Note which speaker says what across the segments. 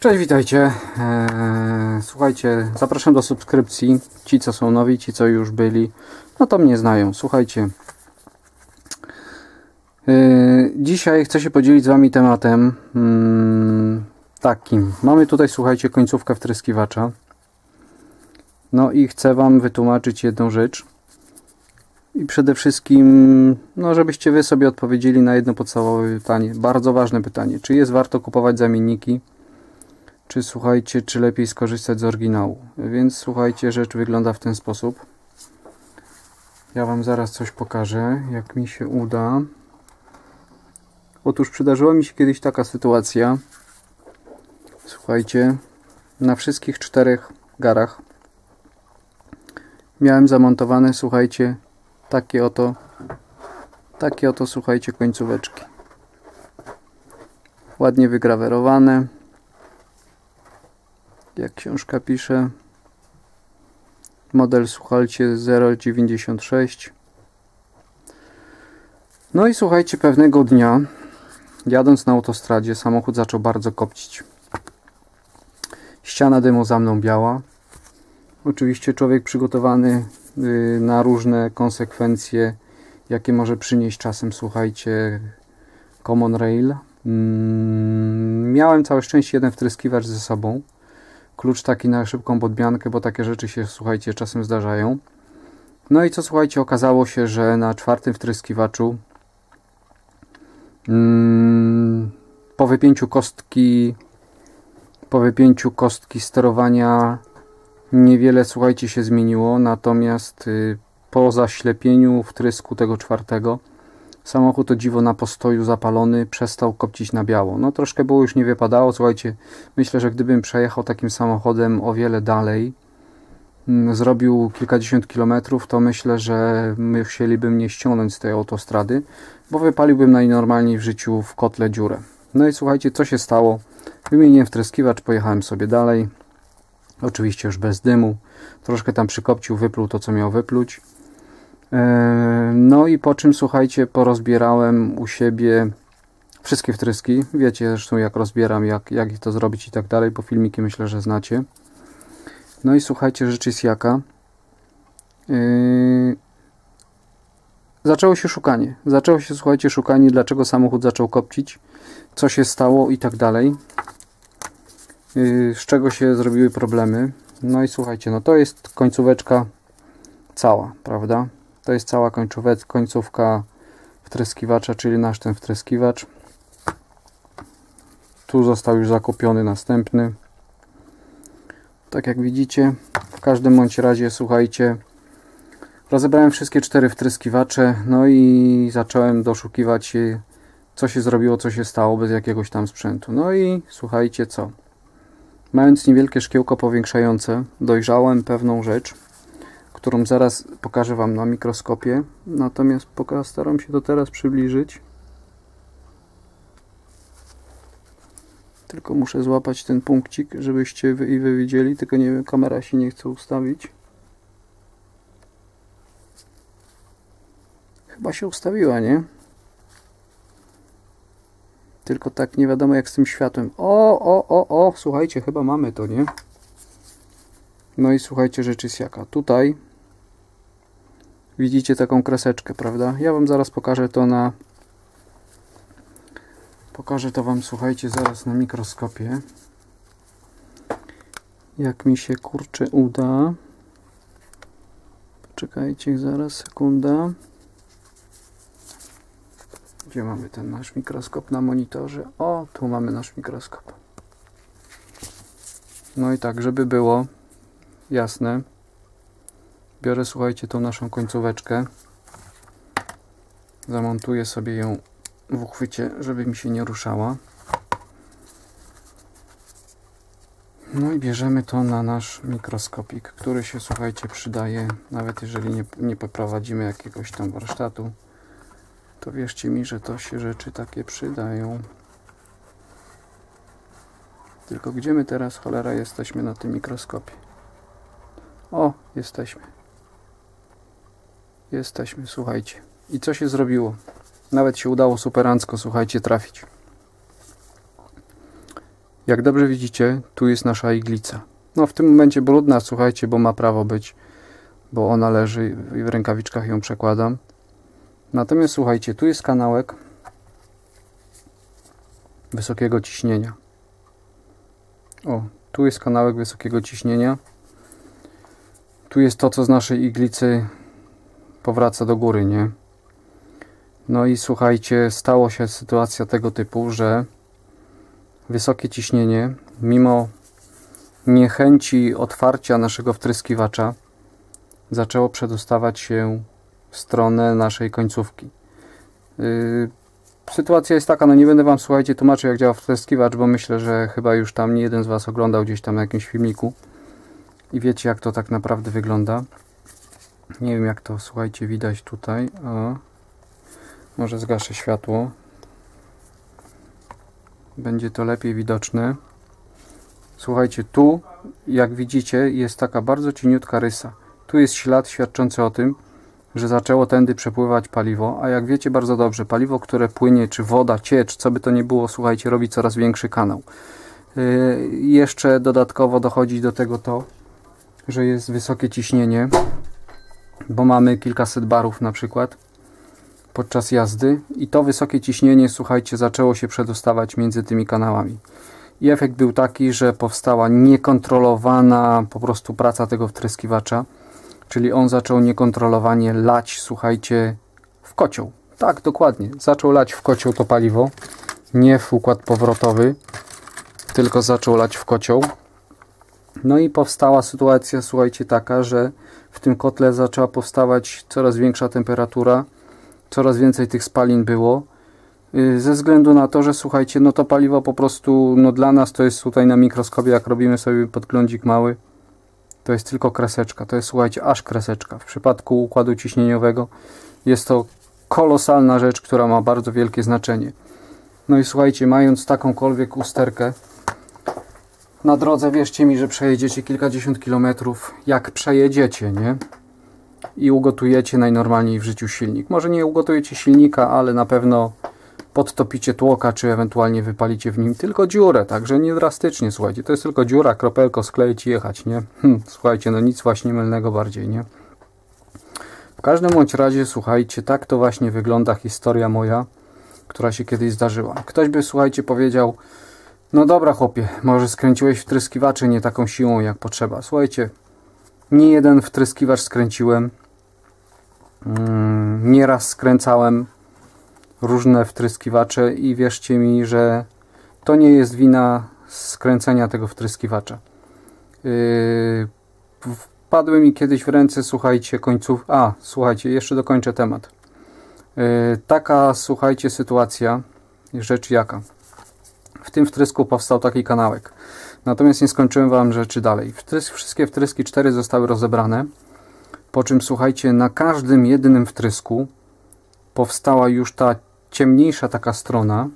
Speaker 1: Cześć, witajcie. Słuchajcie, zapraszam do subskrypcji. Ci, co są nowi, ci, co już byli, no to mnie znają. Słuchajcie, dzisiaj chcę się podzielić z Wami tematem takim. Mamy tutaj, słuchajcie, końcówkę wtryskiwacza. No i chcę Wam wytłumaczyć jedną rzecz. I przede wszystkim, no żebyście Wy sobie odpowiedzieli na jedno podstawowe pytanie. Bardzo ważne pytanie. Czy jest warto kupować zamienniki? Czy słuchajcie, czy lepiej skorzystać z oryginału? Więc słuchajcie, rzecz wygląda w ten sposób. Ja Wam zaraz coś pokażę, jak mi się uda. Otóż przydarzyła mi się kiedyś taka sytuacja. Słuchajcie, na wszystkich 4 garach miałem zamontowane, słuchajcie, takie oto, słuchajcie, końcóweczki. Ładnie wygrawerowane. Jak książka pisze, model, słuchajcie, 096. No i słuchajcie, pewnego dnia, jadąc na autostradzie, samochód zaczął bardzo kopcić. Ściana dymu za mną biała. Oczywiście człowiek przygotowany na różne konsekwencje, jakie może przynieść czasem, słuchajcie, Common Rail. Miałem całe szczęście jeden wtryskiwacz ze sobą. Klucz taki na szybką podmiankę, bo takie rzeczy się, słuchajcie, czasem zdarzają. No i co, słuchajcie, okazało się, że na 4. wtryskiwaczu po wypięciu kostki sterowania niewiele, słuchajcie, się zmieniło. Natomiast po zaślepieniu wtrysku tego 4. samochód, o dziwo, na postoju zapalony przestał kopcić na biało. No troszkę było, już nie wypadało. Słuchajcie, myślę, że gdybym przejechał takim samochodem o wiele dalej, zrobił kilkadziesiąt kilometrów, to myślę, że musieliby mnie ściągnąć z tej autostrady, bo wypaliłbym najnormalniej w życiu w kotle dziurę. No i słuchajcie, co się stało? Wymieniłem wtryskiwacz, pojechałem sobie dalej. Oczywiście już bez dymu. Troszkę tam przykopcił, wypluł to, co miał wypluć. No i po czym, słuchajcie, porozbierałem u siebie wszystkie wtryski. Wiecie zresztą, jak rozbieram, jak to zrobić i tak dalej, bo filmiki myślę, że znacie. No i słuchajcie, rzecz jest jaka. Zaczęło się szukanie. Zaczęło się, słuchajcie, szukanie, dlaczego samochód zaczął kopcić, co się stało i tak dalej. Z czego się zrobiły problemy. No i słuchajcie, no to jest końcóweczka cała, prawda? To jest cała końcówka wtryskiwacza, czyli nasz ten wtryskiwacz. Tu został już zakupiony następny. Tak jak widzicie, w każdym bądź razie, słuchajcie, rozebrałem wszystkie 4 wtryskiwacze, no i zacząłem doszukiwać się, co się zrobiło, co się stało bez jakiegoś tam sprzętu. No i słuchajcie, co? Mając niewielkie szkiełko powiększające, dojrzałem pewną rzecz, którą zaraz pokażę Wam na mikroskopie. Natomiast staram się to teraz przybliżyć. Tylko muszę złapać ten punkcik, żebyście wy widzieli. Tylko nie wiem, kamera się nie chce ustawić. Chyba się ustawiła, nie? Tylko tak nie wiadomo, jak z tym światłem. O, słuchajcie, chyba mamy to, nie? No i słuchajcie, rzecz jest jaka. Tutaj widzicie taką kreseczkę, prawda? Ja Wam zaraz pokażę to Wam, słuchajcie, zaraz na mikroskopie. Jak mi się, kurczę, uda. Poczekajcie, zaraz, sekunda. Gdzie mamy ten nasz mikroskop na monitorze? O, tu mamy nasz mikroskop. No i tak, żeby było jasne, biorę, słuchajcie, tą naszą końcóweczkę, zamontuję sobie ją w uchwycie, żeby mi się nie ruszała. No i bierzemy to na nasz mikroskopik, który się, słuchajcie, przydaje, nawet jeżeli nie poprowadzimy jakiegoś tam warsztatu, to wierzcie mi, że to się rzeczy takie przydają. Tylko gdzie my teraz, cholera, jesteśmy na tym mikroskopie? O, jesteśmy. Jesteśmy, słuchajcie. I co się zrobiło? Nawet się udało superancko, słuchajcie, trafić. Jak dobrze widzicie, tu jest nasza iglica. No w tym momencie brudna, słuchajcie, bo ma prawo być, bo ona leży i w rękawiczkach ją przekładam. Natomiast słuchajcie, tu jest kanałek wysokiego ciśnienia. O, tu jest kanałek wysokiego ciśnienia. Tu jest to, co z naszej iglicy powraca do góry, nie? No i słuchajcie, stało się sytuacja tego typu, że wysokie ciśnienie, mimo niechęci otwarcia naszego wtryskiwacza, zaczęło przedostawać się w stronę naszej końcówki. Sytuacja jest taka, no nie będę wam, słuchajcie, tłumaczył, jak działa wtryskiwacz, bo myślę, że chyba już tam nie jeden z was oglądał gdzieś tam na jakimś filmiku i wiecie, jak to tak naprawdę wygląda. Nie wiem, jak to, słuchajcie, widać tutaj. O, może zgaszę światło. Będzie to lepiej widoczne. Słuchajcie, tu, jak widzicie, jest taka bardzo cieniutka rysa. Tu jest ślad świadczący o tym, że zaczęło tędy przepływać paliwo, a jak wiecie bardzo dobrze, paliwo, które płynie, czy woda, ciecz, co by to nie było, słuchajcie, robi coraz większy kanał. Jeszcze dodatkowo dochodzi do tego to, że jest wysokie ciśnienie, bo mamy kilkaset barów na przykład podczas jazdy i to wysokie ciśnienie, słuchajcie, zaczęło się przedostawać między tymi kanałami. I efekt był taki, że powstała niekontrolowana po prostu praca tego wtryskiwacza, czyli on zaczął niekontrolowanie lać, słuchajcie, w kocioł. Tak, dokładnie. Zaczął lać w kocioł to paliwo, nie w układ powrotowy, tylko zaczął lać w kocioł. No i powstała sytuacja, słuchajcie, taka, że w tym kotle zaczęła powstawać coraz większa temperatura, coraz więcej tych spalin było, ze względu na to, że słuchajcie, no to paliwo po prostu, no dla nas to jest tutaj na mikroskopie, jak robimy sobie podglądzik mały, to jest tylko kreseczka, to jest, słuchajcie, aż kreseczka. W przypadku układu ciśnieniowego jest to kolosalna rzecz, która ma bardzo wielkie znaczenie. No i słuchajcie, mając takąkolwiek usterkę na drodze, wierzcie mi, że przejedziecie kilkadziesiąt kilometrów, jak przejedziecie, nie? I ugotujecie najnormalniej w życiu silnik. Może nie ugotujecie silnika, ale na pewno podtopicie tłoka, czy ewentualnie wypalicie w nim tylko dziurę, także nie drastycznie, słuchajcie, to jest tylko dziura, kropelko, skleić i jechać, nie? Słuchajcie, no nic właśnie mylnego bardziej, nie? W każdym bądź razie, słuchajcie, tak to właśnie wygląda historia moja, która się kiedyś zdarzyła. Ktoś by, słuchajcie, powiedział, no dobra chłopie, może skręciłeś wtryskiwacze nie taką siłą jak potrzeba. Słuchajcie, nie jeden wtryskiwacz skręciłem, nieraz skręcałem różne wtryskiwacze i wierzcie mi, że to nie jest wina skręcenia tego wtryskiwacza. Wpadły mi kiedyś w ręce, słuchajcie, końców... słuchajcie, jeszcze dokończę temat. Taka, słuchajcie, sytuacja, rzecz jaka. W tym wtrysku powstał taki kanałek. Natomiast nie skończyłem wam rzeczy dalej. Wszystkie wtryski 4 zostały rozebrane, po czym, słuchajcie, na każdym jednym wtrysku powstała już ta ciemniejsza taka strona,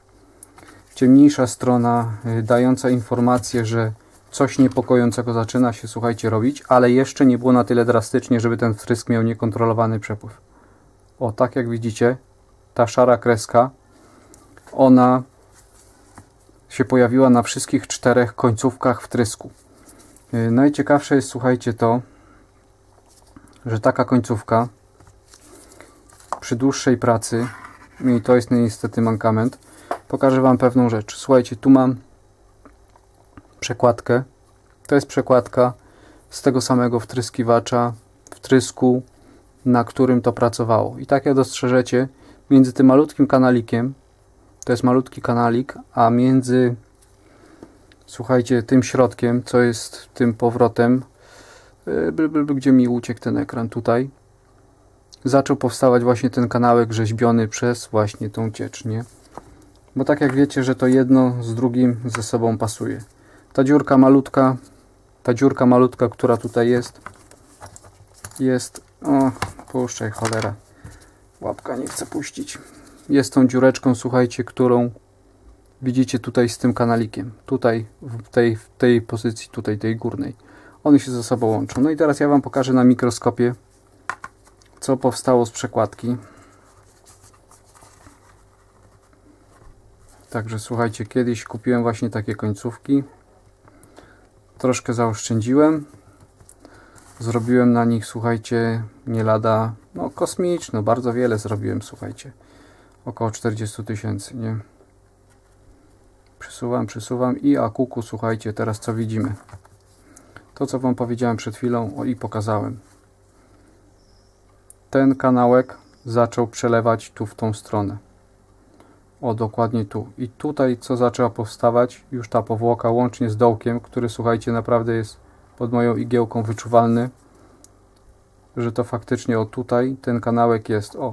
Speaker 1: dająca informację, że coś niepokojącego zaczyna się, słuchajcie, robić, ale jeszcze nie było na tyle drastycznie, żeby ten wtrysk miał niekontrolowany przepływ. O, tak jak widzicie, ta szara kreska, ona się pojawiła na wszystkich 4 końcówkach wtrysku. Najciekawsze jest, słuchajcie, to, że taka końcówka przy dłuższej pracy, i to jest niestety mankament, pokażę wam pewną rzecz. Słuchajcie, tu mam przekładkę. To jest przekładka z tego samego wtryskiwacza, wtrysku, na którym to pracowało. I tak jak dostrzeżecie, między tym malutkim kanalikiem, to jest malutki kanalik, a między, słuchajcie, tym środkiem, co jest tym powrotem, gdzie mi uciekł ten ekran tutaj, zaczął powstawać właśnie ten kanałek rzeźbiony przez właśnie tą ciecz, nie? Bo tak jak wiecie, że to jedno z drugim ze sobą pasuje. Ta dziurka malutka, która tutaj jest, o, puszczaj, cholera, łapka nie chce puścić. Jest tą dziureczką, słuchajcie, którą widzicie tutaj z tym kanalikiem. Tutaj, w tej pozycji, tutaj, tej górnej. One się ze sobą łączą. No i teraz ja wam pokażę na mikroskopie, co powstało z przekładki. Także słuchajcie, kiedyś kupiłem właśnie takie końcówki. Troszkę zaoszczędziłem. Zrobiłem na nich, słuchajcie, nie lada, no kosmiczno, bardzo wiele zrobiłem, słuchajcie. Około 40 000, nie? Przesuwam i akuku, słuchajcie, teraz co widzimy? To, co wam powiedziałem przed chwilą i pokazałem. Ten kanałek zaczął przelewać tu w tą stronę. O, dokładnie tu. I tutaj, co zaczęła powstawać, już ta powłoka, łącznie z dołkiem, który, słuchajcie, naprawdę jest pod moją igiełką wyczuwalny, że to faktycznie o tutaj ten kanałek jest. O,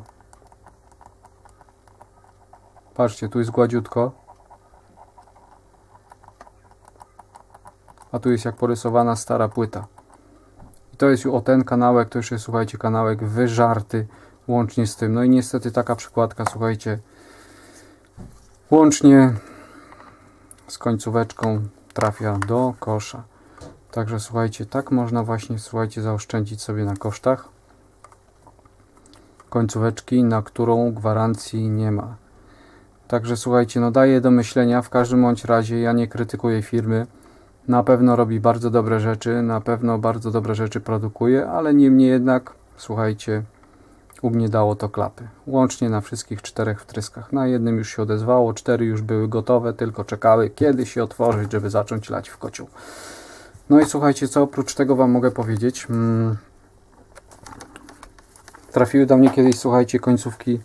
Speaker 1: patrzcie, tu jest gładziutko, a tu jest jak porysowana stara płyta. I to jest już o ten kanałek, to już jest, słuchajcie, kanałek wyżarty łącznie z tym. No i niestety taka przykładka, słuchajcie, łącznie z końcóweczką trafia do kosza. Także słuchajcie, tak można właśnie, słuchajcie, zaoszczędzić sobie na kosztach końcóweczki, na którą gwarancji nie ma. Także słuchajcie, no daję do myślenia, w każdym bądź razie ja nie krytykuję firmy. Na pewno robi bardzo dobre rzeczy, na pewno bardzo dobre rzeczy produkuje, ale niemniej jednak, słuchajcie, u mnie dało to klapy. Łącznie na wszystkich 4 wtryskach. Na jednym już się odezwało, 4 już były gotowe, tylko czekały, kiedy się otworzyć, żeby zacząć lać w kocioł. No i słuchajcie, co oprócz tego wam mogę powiedzieć? Trafiły do mnie kiedyś, słuchajcie, końcówki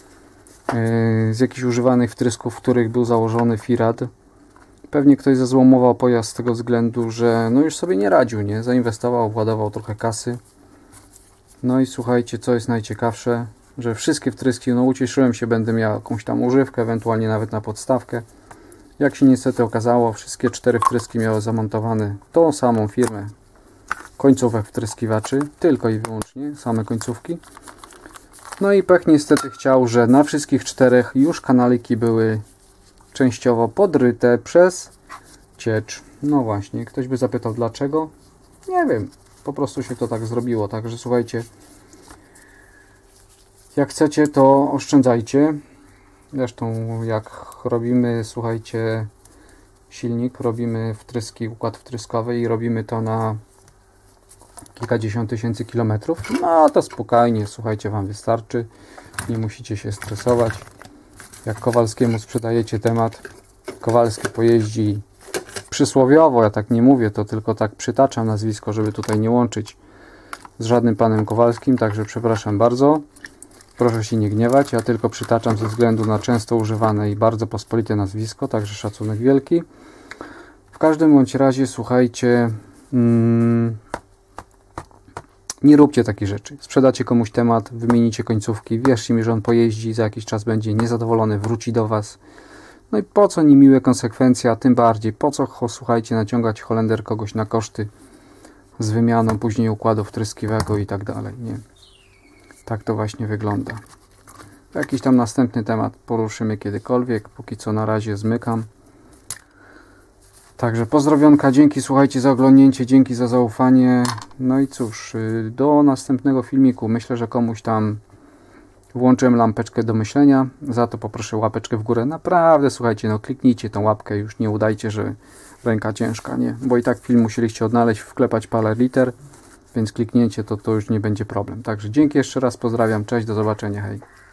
Speaker 1: z jakichś używanych wtrysków, w których był założony firad. Pewnie ktoś zezłomował pojazd z tego względu, że no już sobie nie radził, nie? Zainwestował, władował trochę kasy. No i słuchajcie, co jest najciekawsze, że wszystkie wtryski, no ucieszyłem się, będę miał jakąś tam używkę, ewentualnie nawet na podstawkę. Jak się niestety okazało, wszystkie 4 wtryski miały zamontowane tą samą firmę końcówek wtryskiwaczy, tylko i wyłącznie same końcówki. No i pech niestety chciał, że na wszystkich 4 już kanaliki były częściowo podryte przez ciecz. No właśnie, ktoś by zapytał dlaczego? Nie wiem, po prostu się to tak zrobiło. Także słuchajcie, jak chcecie, to oszczędzajcie. Zresztą jak robimy, słuchajcie, silnik, robimy wtryski, układ wtryskowy i robimy to na kilkadziesiąt tysięcy kilometrów, no to spokojnie, słuchajcie, wam wystarczy. Nie musicie się stresować. Jak Kowalskiemu sprzedajecie temat, Kowalski pojeździ przysłowiowo, ja tak nie mówię, to tylko tak przytaczam nazwisko, żeby tutaj nie łączyć z żadnym panem Kowalskim, także przepraszam bardzo. Proszę się nie gniewać, ja tylko przytaczam ze względu na często używane i bardzo pospolite nazwisko, także szacunek wielki. W każdym bądź razie, słuchajcie, nie róbcie takich rzeczy. Sprzedacie komuś temat, wymienicie końcówki, wierzcie mi, że on pojeździ, za jakiś czas będzie niezadowolony, wróci do was. No i po co niemiłe konsekwencje, a tym bardziej po co, słuchajcie, naciągać Holender kogoś na koszty z wymianą później układu wtryskiwego i tak dalej, nie? Tak to właśnie wygląda. Jakiś tam następny temat poruszymy kiedykolwiek, póki co na razie zmykam. Także pozdrowionka, dzięki, słuchajcie, za oglądnięcie, dzięki za zaufanie. No i cóż, do następnego filmiku. Myślę, że komuś tam włączyłem lampeczkę do myślenia. Za to poproszę łapeczkę w górę. Naprawdę, słuchajcie, no kliknijcie tą łapkę, już nie udajcie, że ręka ciężka, nie? Bo i tak film musieliście odnaleźć, wklepać parę liter, więc kliknięcie to już nie będzie problem. Także dzięki jeszcze raz, pozdrawiam, cześć, do zobaczenia, hej.